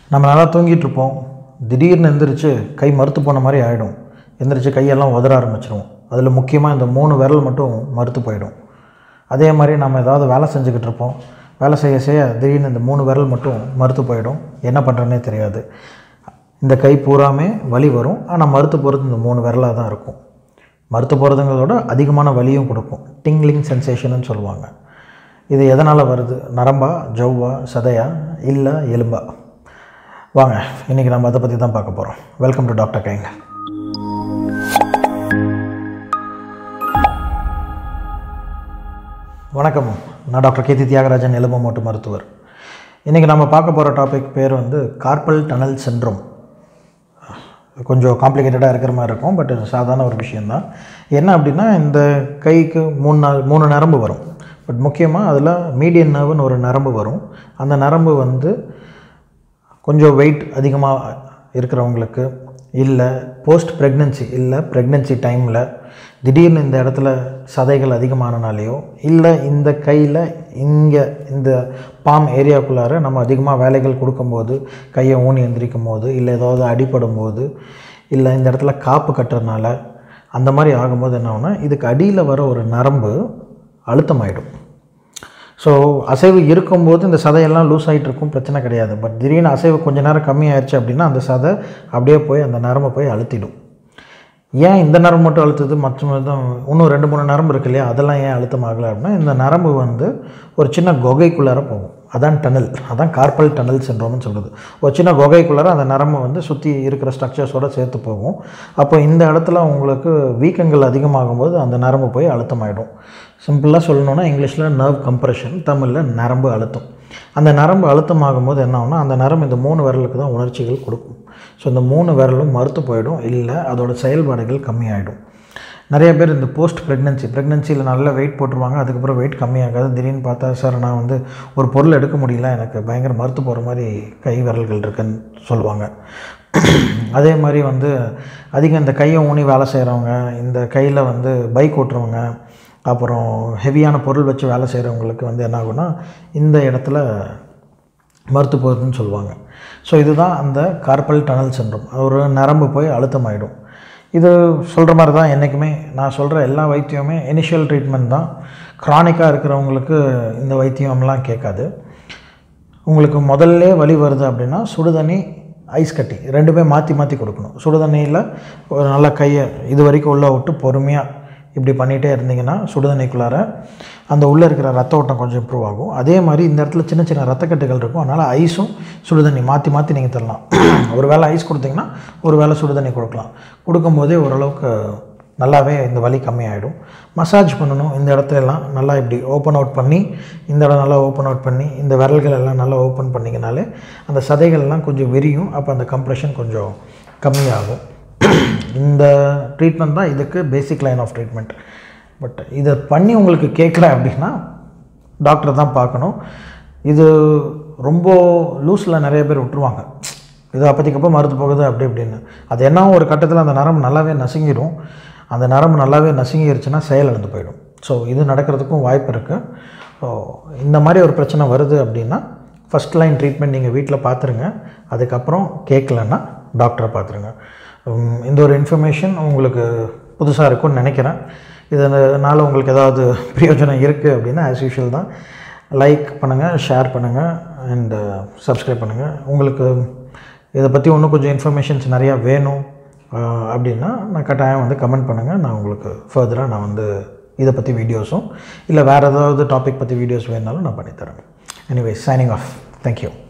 நம்ம நல்லா தூங்கிட்டு இருப்போம். திடீர்னு எந்திரிச்சு கை மறுத்து போன மாதிரி ஆகிடும். எந்திரிச்சு கையெல்லாம் உதற ஆரம்பிச்சிடும். அதில் முக்கியமாக இந்த 3 விரல் மட்டும் மறுத்து போயிடும். அதே மாதிரி நம்ம ஏதாவது வேலை செஞ்சுக்கிட்டு இருப்போம். வேலை செய்ய செய்ய திடீர்னு இந்த 3 விரல் மட்டும் மறுத்து போயிடும். என்ன பண்ணுறேன்னே தெரியாது. இந்த கை பூராமே வலி வரும். ஆனால் மறுத்து போகிறது இந்த 3 விரலாக தான் இருக்கும். மறுத்து போகிறதுங்களோட அதிகமான வலியும் கொடுக்கும். டிங்லிங் சென்சேஷன்னு சொல்லுவாங்க. இது எதனால் வருது? நரம்பா, ஜவ்வா, சதையா, இல்லை எலும்பா? வாங்க, இன்றைக்கி நம்ம அதை பற்றி தான் பார்க்க போகிறோம். வெல்கம் டு டாக்டர் கைங்க. வணக்கம், நான் டாக்டர் கேதி தியாகராஜன், எலும்பு மூட்டு மருத்துவர். இன்றைக்கி நம்ம பார்க்க போகிற டாபிக் பேர் கார்பல் டனல் சிண்ட்ரோம். கொஞ்சம் காம்ப்ளிகேட்டடாக இருக்கிற மாதிரி இருக்கும், பட் இது சாதாரண ஒரு விஷயந்தான். என்ன அப்படின்னா, இந்த கைக்கு 3 நரம்பு வரும். பட் முக்கியமாக அதில் மீடியன் நர்வுன்னு ஒரு நரம்பு வரும். அந்த நரம்பு கொஞ்சம் வெயிட் அதிகமாக இருக்கிறவங்களுக்கு, இல்லை போஸ்ட் ப்ரெக்னென்சி, இல்லை ப்ரெக்னென்சி டைமில் திடீர்னு இந்த இடத்துல சதைகள் அதிகமானனாலேயோ, இல்லை இந்த கையில் இங்கே இந்த பாம் ஏரியாவுக்குள்ளார நம்ம அதிகமாக வேலைகள் கொடுக்கும்போது, கையை ஊனி எந்திரிக்கும் போது, இல்லை ஏதாவது அடிப்படும் போது, இல்லை இந்த இடத்துல காப்பு கட்டுறதுனால அந்த மாதிரி ஆகும்போது என்ன ஆகுனா, இதுக்கு அடியில் வர ஒரு நரம்பு அழுத்தமாயிடும். ஸோ அசைவு இருக்கும்போது இந்த சதையெல்லாம் லூஸ் ஆகிட்டு இருக்கும், பிரச்சனை கிடையாது. பட் திடீர்னு அசைவு கொஞ்சம் நேரம் கம்மியாகிடுச்சு அப்படின்னா அந்த சதை அப்படியே போய் அந்த நரம்பை போய் அழுத்திடும். ஏன் இந்த நரம்பு மட்டும் அழுத்துது, மற்ற இன்னும் 2-3 நரம்பு இருக்கு இல்லையா, அதெல்லாம் ஏன் அழுத்தமாகலை அப்படின்னா, இந்த நரம்பு ஒரு சின்ன குகைக்குள்ளார போகும். அதான் டனல், அதான் கார்பல் டனல் சிண்ட்ரோம்னு சொல்கிறது. ஒரு சின்ன குகைக்குள்ளார அந்த நரம்பு சுற்றி இருக்கிற ஸ்ட்ரக்சர்ஸோடு சேர்த்து போகும். அப்போ இந்த இடத்துல உங்களுக்கு வீக்கங்கள் அதிகமாகும்போது அந்த நரம்பு போய் அழுத்தமாயிடும். சிம்பிளாக சொல்லணுன்னா இங்கிலீஷில் நர்வ் கம்ப்ரெஷன், தமிழில் நரம்பு அழுத்தம். அந்த நரம்பு அழுத்தமாகும்போது என்ன ஆகுனா, அந்த நரம்பு இந்த 3 விரலுக்கு தான் உணர்ச்சிகள் கொடுக்கும். ஸோ இந்த 3 விரலும் மறுத்து போயிடும், இல்லை அதோட செயல்பாடுகள் கம்மியாகிடும். நிறைய பேர் இந்த போஸ்ட் ப்ரெக்னென்சியில் நல்ல வெயிட் போட்டுருவாங்க. அதுக்கப்புறம் வெயிட் கம்மியாகாது. திடீர்னு பார்த்தா, சார் நான் ஒரு பொருள் எடுக்க முடியல, எனக்கு பயங்கர மறுத்து போகிற மாதிரி கை விரல்கள் இருக்குன்னு சொல்லுவாங்க. அதே மாதிரி அதிகம் இந்த கையை ஊனி வேலை செய்கிறவங்க, இந்த கையில் பைக் ஓட்டுறவங்க, அப்புறம் ஹெவியான பொருள் வச்சு வேலை செய்கிறவங்களுக்கு என்ன ஆகுனா, இந்த இடத்துல மறுத்து போகுதுன்னு சொல்லுவாங்க. ஸோ இதுதான் அந்த கார்பல் டனல் சிண்ட்ரோம். ஒரு நரம்பு போய் அழுத்தமாயிடும். இது சொல்கிற மாதிரி தான் என்றைக்குமே நான் சொல்கிற எல்லா வைத்தியமுமே இனிஷியல் ட்ரீட்மெண்ட் தான். க்ரானிக்காக இருக்கிறவங்களுக்கு இந்த வைத்தியம்லாம் கேட்காது. உங்களுக்கு முதல்ல வலி வருது அப்படின்னா, சுடுதண்ணி, ஐஸ் கட்டி ரெண்டுமே மாற்றி மாற்றி கொடுக்கணும். சுடுதண்ணியில் ஒரு நல்ல கையை இது வரைக்கும் உள்ளே விட்டு பொறுமையாக இப்படி பண்ணிகிட்டே இருந்தீங்கன்னா சுடுதண்ணிக்குள்ளார அந்த உள்ளே இருக்கிற ரத்த ஓட்டம் கொஞ்சம் இம்ப்ரூவ் ஆகும். அதே மாதிரி இந்த இடத்துல சின்ன சின்ன ரத்தக்கட்டுகள் இருக்கும். அதனால் ஐஸும் சுடுதண்ணி மாற்றி மாற்றி நீங்கள் தரலாம். ஒரு வேளை ஐஸ் கொடுத்தீங்கன்னா ஒரு வேளை சுடுதண்ணி கொடுக்கலாம். கொடுக்கும்போதே ஓரளவுக்கு நல்லாவே இந்த வலி கம்மியாகிடும். மசாஜ் பண்ணணும். இந்த இடத்துலலாம் நல்லா இப்படி ஓப்பன் அவுட் பண்ணி, இந்த இடம் நல்லா ஓப்பன் அவுட் பண்ணி, இந்த விரல்கள் எல்லாம் நல்லா ஓப்பன் பண்ணிங்கனாலே அந்த சதைகள்லாம் கொஞ்சம் விரியும். அப்போ அந்த கம்ப்ரெஷன் கொஞ்சம் கம்மியாகும். இந்த ட்ரீட்மெண்ட் தான் இதுக்கு basic line of treatment. But இதை பண்ணி உங்களுக்கு கேட்கல அப்படின்னா டாக்டர் தான் பார்க்கணும். இது ரொம்ப லூஸில் நிறைய பேர் விட்டுருவாங்க. இது அப்போதைக்கப்போ மறுத்து போகுது அப்படி இப்படின்னு. அது என்ன ஒரு கட்டத்தில் அந்த நரம்பு நல்லாவே நசுங்கிடும். அந்த நரம்பு நல்லாவே நசுங்கிருச்சுன்னா செயலிழந்து போயிடும். ஸோ இது நடக்கிறதுக்கும் வாய்ப்பு இருக்குது. ஸோ இந்த மாதிரி ஒரு பிரச்சனை வருது அப்படின்னா ஃபஸ்ட் லைன் ட்ரீட்மெண்ட் நீங்கள் வீட்டில் பார்த்துருங்க. அதுக்கப்புறம் கேட்கலன்னா டாக்டரை பார்த்துருங்க. இந்த ஒரு இன்ஃபர்மேஷன் உங்களுக்கு புதுசாக இருக்கும்னு நினைக்கிறேன். இதனால் உங்களுக்கு ஏதாவது பிரயோஜனம் இருக்குது அப்படின்னா ஆஸ் யூஷுவல் தான் லைக் பண்ணுங்கள், ஷேர் பண்ணுங்கள் அண்டு சப்ஸ்கிரைப் பண்ணுங்கள். உங்களுக்கு இதை பற்றி இன்னும் கொஞ்சம் இன்ஃபர்மேஷன்ஸ் நிறையா வேணும் அப்படின்னா நான் கட்டாயம் கமெண்ட் பண்ணுங்கள். நான் உங்களுக்கு ஃபர்தராக நான் இதை பற்றி வீடியோஸும் இல்லை வேறு ஏதாவது டாபிக் பற்றி வீடியோஸ் வேணுனாலும் நான் பண்ணித்தரேன். Anyways, signing off. தேங்க்யூ.